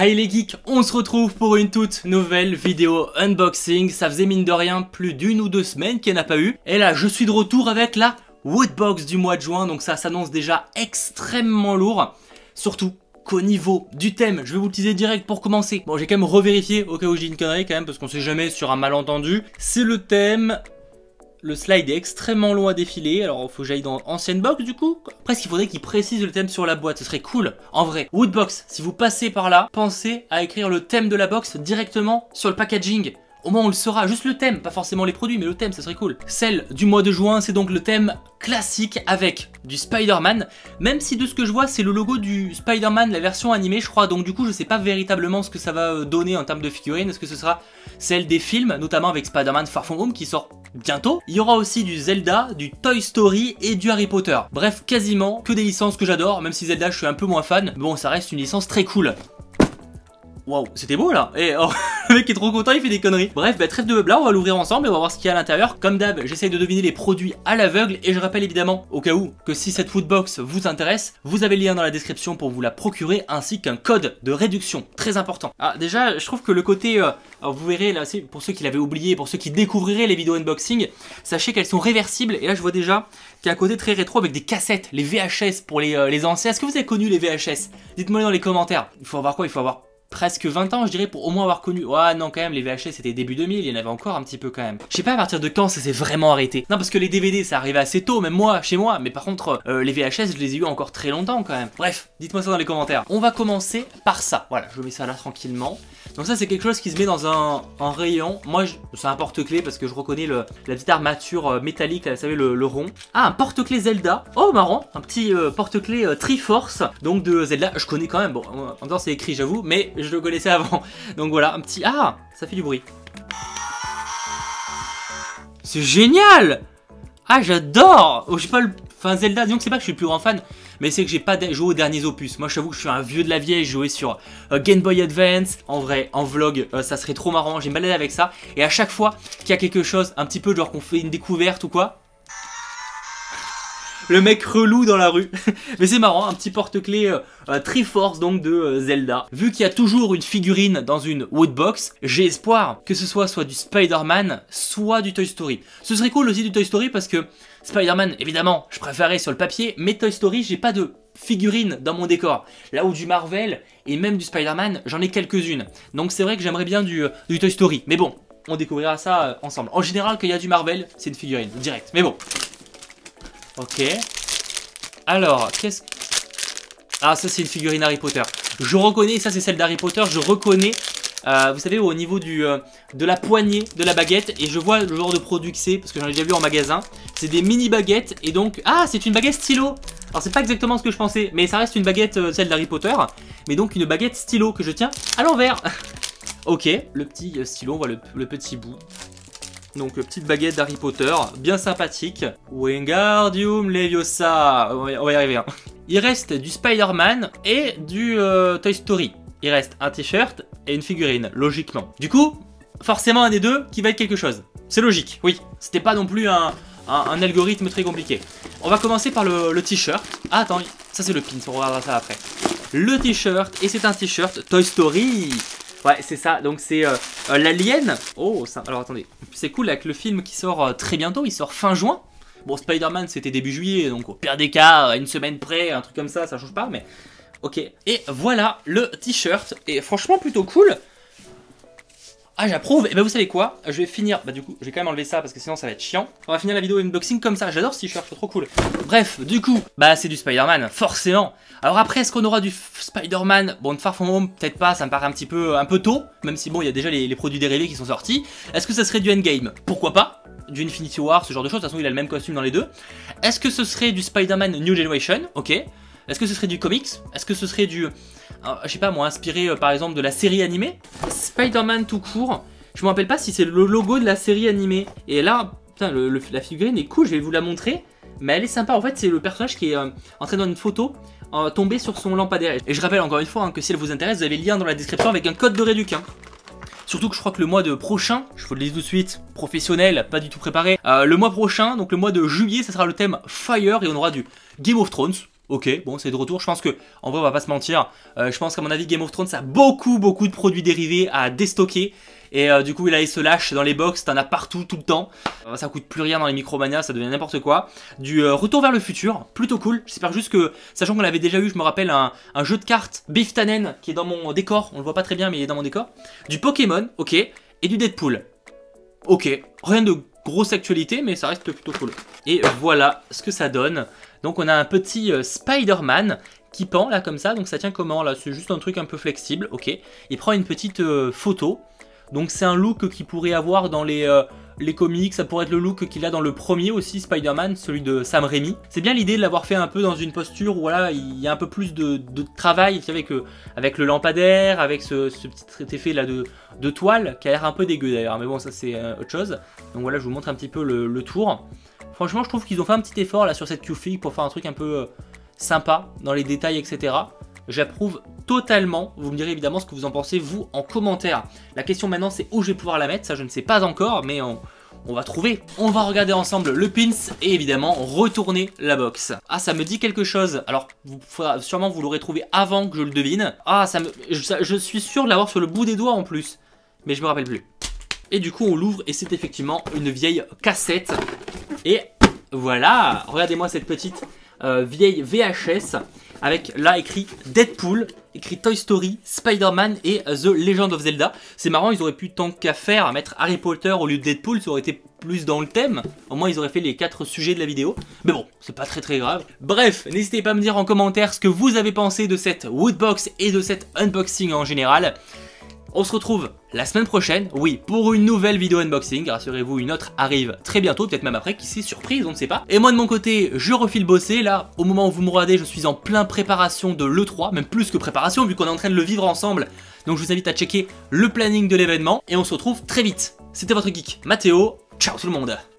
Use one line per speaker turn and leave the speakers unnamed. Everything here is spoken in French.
Hi les geeks, on se retrouve pour une toute nouvelle vidéo unboxing. Ça faisait mine de rien plus d'une ou deux semaines qu'il n'y en a pas eu. Et là je suis de retour avec la Woodbox du mois de juin. Donc ça s'annonce déjà extrêmement lourd. Surtout qu'au niveau du thème, je vais vous le teaser direct pour commencer. Bon, j'ai quand même revérifié au cas où je dis une connerie quand même, parce qu'on sait jamais sur un malentendu. C'est le thème. Le slide est extrêmement long à défiler, alors il faut que j'aille dans ancienne box du coup. Presque il faudrait qu'il précise le thème sur la boîte, ce serait cool. En vrai, Woodbox, si vous passez par là, pensez à écrire le thème de la box directement sur le packaging. Au moins on le saura, juste le thème, pas forcément les produits, mais le thème, ça serait cool. Celle du mois de juin, c'est donc le thème classique avec du Spider-Man. Même si de ce que je vois, c'est le logo du Spider-Man, la version animée, je crois. Donc du coup, je sais pas véritablement ce que ça va donner en termes de figurines. Est-ce que ce sera celle des films, notamment avec Spider-Man Far From Home qui sort bientôt. Il y aura aussi du Zelda, du Toy Story et du Harry Potter. Bref, quasiment que des licences que j'adore, même si Zelda, je suis un peu moins fan. Bon, ça reste une licence très cool. Waouh, c'était beau là. Et oh, le mec est trop content, il fait des conneries. Bref, bah, trêve de blabla, on va l'ouvrir ensemble et on va voir ce qu'il y a à l'intérieur. Comme d'hab, j'essaye de deviner les produits à l'aveugle. Et je rappelle évidemment, au cas où, que si cette Woodbox vous intéresse, vous avez le lien dans la description pour vous la procurer, ainsi qu'un code de réduction, très important. Ah, déjà, je trouve que le côté, alors vous verrez là, pour ceux qui l'avaient oublié, pour ceux qui découvriraient les vidéos unboxing, sachez qu'elles sont réversibles. Et là, je vois déjà qu'il y a un côté très rétro avec des cassettes, les VHS pour les anciens. Est-ce que vous avez connu les VHS? Dites-moi dans les commentaires. Il faut avoir quoi? Il faut avoir presque 20 ans je dirais pour au moins avoir connu. Ouais non quand même, les VHS c'était début 2000, il y en avait encore un petit peu quand même. Je sais pas à partir de quand ça s'est vraiment arrêté. Non parce que les DVD ça arrivait assez tôt, même moi, chez moi. Mais par contre les VHS je les ai eu encore très longtemps quand même. Bref, dites-moi ça dans les commentaires. On va commencer par ça. Voilà, je mets ça là tranquillement. Donc ça c'est quelque chose qui se met dans un rayon. Moi c'est un porte-clés parce que je reconnais la petite armature métallique là, vous savez le rond. Ah, un porte-clés Zelda. Oh marrant, un petit porte-clés Triforce. Donc de Zelda, je connais quand même. Bon, en même temps c'est écrit j'avoue, mais je le connaissais avant. Donc voilà, un petit... Ah, ça fait du bruit. C'est génial. Ah, j'adore. Oh, j'ai pas le... Enfin, Zelda, disons que c'est pas que je suis le plus grand fan, mais c'est que j'ai pas joué aux derniers opus. Moi, je t'avoue que je suis un vieux de la vieille, j'ai joué sur Game Boy Advance. En vrai, en vlog, ça serait trop marrant. J'ai me balader avec ça. Et à chaque fois qu'il y a quelque chose, un petit peu genre qu'on fait une découverte ou quoi, le mec relou dans la rue. Mais c'est marrant, un petit porte-clés Triforce donc de Zelda. Vu qu'il y a toujours une figurine dans une Woodbox, j'ai espoir que ce soit du Spider-Man, soit du Toy Story. Ce serait cool aussi du Toy Story parce que Spider-Man, évidemment, je préférais sur le papier, mais Toy Story, j'ai pas de figurines dans mon décor. Là où du Marvel et même du Spider-Man, j'en ai quelques-unes. Donc c'est vrai que j'aimerais bien du Toy Story. Mais bon, on découvrira ça ensemble. En général, quand il y a du Marvel, c'est une figurine, direct. Mais bon. Ok. Alors, qu'est-ce... Ah, ça c'est une figurine Harry Potter. Je reconnais, ça c'est celle d'Harry Potter, je reconnais, vous savez, au niveau de la poignée de la baguette. Et je vois le genre de produit que c'est, parce que j'en ai déjà vu en magasin. C'est des mini baguettes, et donc... Ah, c'est une baguette stylo. Alors c'est pas exactement ce que je pensais, mais ça reste une baguette, celle d'Harry Potter. Mais donc une baguette stylo que je tiens à l'envers. Ok, le petit stylo, on voit le petit bout. Donc petite baguette d'Harry Potter, bien sympathique. Wingardium Leviosa. On va y arriver hein. Il reste du Spider-Man et du Toy Story. Il reste un t-shirt et une figurine, logiquement. Du coup, forcément un des deux qui va être quelque chose. C'est logique, oui. C'était pas non plus un algorithme très compliqué. On va commencer par le t-shirt. Ah attends, ça c'est le pin, on regardera ça après. Le t-shirt, et c'est un t-shirt Toy Story. Ouais, c'est ça, donc c'est l'alien. Oh, ça, alors attendez, c'est cool avec le film qui sort très bientôt, il sort fin juin. Bon, Spider-Man c'était début juillet, donc au pire des cas, une semaine près, un truc comme ça change pas, mais ok. Et voilà le t-shirt, et franchement plutôt cool. Ah, j'approuve. Et ben vous savez quoi, je vais finir, bah du coup je vais quand même enlever ça parce que sinon ça va être chiant. On va finir la vidéo unboxing comme ça, j'adore ce t-shirt, c'est trop cool. Bref, du coup, bah c'est du Spider-Man, forcément. Alors après, est-ce qu'on aura du Spider-Man? Bon, de Far From Home, peut-être pas, ça me paraît un peu tôt. Même si bon, il y a déjà les produits dérivés qui sont sortis. Est-ce que ça serait du Endgame? Pourquoi pas? Du Infinity War, ce genre de choses, de toute façon il a le même costume dans les deux. Est-ce que ce serait du Spider-Man New Generation? Ok. Est-ce que ce serait du comics? Est-ce que ce serait du... je sais pas moi, inspiré par exemple de la série animée? Spider-Man tout court. Je me rappelle pas si c'est le logo de la série animée. Et là, putain, la figurine est cool, je vais vous la montrer. Mais elle est sympa, en fait c'est le personnage qui est en train de dans une photo tomber sur son lampadaire. Et je rappelle encore une fois hein, que si elle vous intéresse, vous avez le lien dans la description avec un code de réduc. Hein. Surtout que je crois que le mois de prochain, je vous le dis tout de suite, professionnel, pas du tout préparé. Le mois prochain, donc le mois de juillet, ça sera le thème Fire et on aura du Game of Thrones. Ok, bon, c'est de retour. Je pense que, en vrai, on va pas se mentir. Je pense qu'à mon avis, Game of Thrones, ça a beaucoup de produits dérivés à déstocker. Et du coup, là, il se lâche dans les box. T'en as partout, tout le temps. Ça coûte plus rien dans les Micromania, ça devient n'importe quoi. Du Retour vers le futur, plutôt cool. J'espère juste que, sachant qu'on l'avait déjà eu, je me rappelle, un jeu de cartes Biff Tannen qui est dans mon décor. On le voit pas très bien, mais il est dans mon décor. Du Pokémon, ok. Et du Deadpool. Ok, rien de grosse actualité, mais ça reste plutôt cool. Et voilà ce que ça donne. Donc on a un petit Spider-Man qui pend là comme ça. Donc ça tient comment là? C'est juste un truc un peu flexible, ok. Il prend une petite photo. Donc c'est un look qu'il pourrait avoir dans les comics. Ça pourrait être le look qu'il a dans le premier aussi, Spider-Man, celui de Sam Raimi. C'est bien l'idée de l'avoir fait un peu dans une posture où voilà, il y a un peu plus de travail avec le lampadaire, avec ce petit effet là de toile qui a l'air un peu dégueu d'ailleurs. Mais bon, ça c'est autre chose. Donc voilà, je vous montre un petit peu le tour. Franchement, je trouve qu'ils ont fait un petit effort là sur cette Q-Fig pour faire un truc un peu sympa dans les détails, etc. J'approuve totalement. Vous me direz évidemment ce que vous en pensez, vous, en commentaire. La question maintenant, c'est où je vais pouvoir la mettre. Ça, je ne sais pas encore, mais on va trouver. On va regarder ensemble le pins et évidemment retourner la box. Ah, ça me dit quelque chose. Alors, sûrement vous l'aurez trouvé avant que je le devine. Ah, je suis sûr de l'avoir sur le bout des doigts en plus. Mais je me rappelle plus. Et du coup, on l'ouvre et c'est effectivement une vieille cassette. Et voilà, regardez-moi cette petite vieille VHS avec là écrit Deadpool, écrit Toy Story, Spider-Man et The Legend of Zelda. C'est marrant, ils auraient pu tant qu'à faire à mettre Harry Potter au lieu de Deadpool, ça aurait été plus dans le thème. Au moins ils auraient fait les 4 sujets de la vidéo. Mais bon, c'est pas très grave. Bref, n'hésitez pas à me dire en commentaire ce que vous avez pensé de cette Woodbox et de cet unboxing en général. On se retrouve la semaine prochaine, oui, pour une nouvelle vidéo unboxing. Rassurez-vous, une autre arrive très bientôt, peut-être même après, qui sait, surprise, on ne sait pas. Et moi de mon côté, je refile bosser. Là, au moment où vous me regardez, je suis en plein préparation de l'E3, même plus que préparation, vu qu'on est en train de le vivre ensemble. Donc je vous invite à checker le planning de l'événement, et on se retrouve très vite. C'était votre geek, Mathéo. Ciao tout le monde.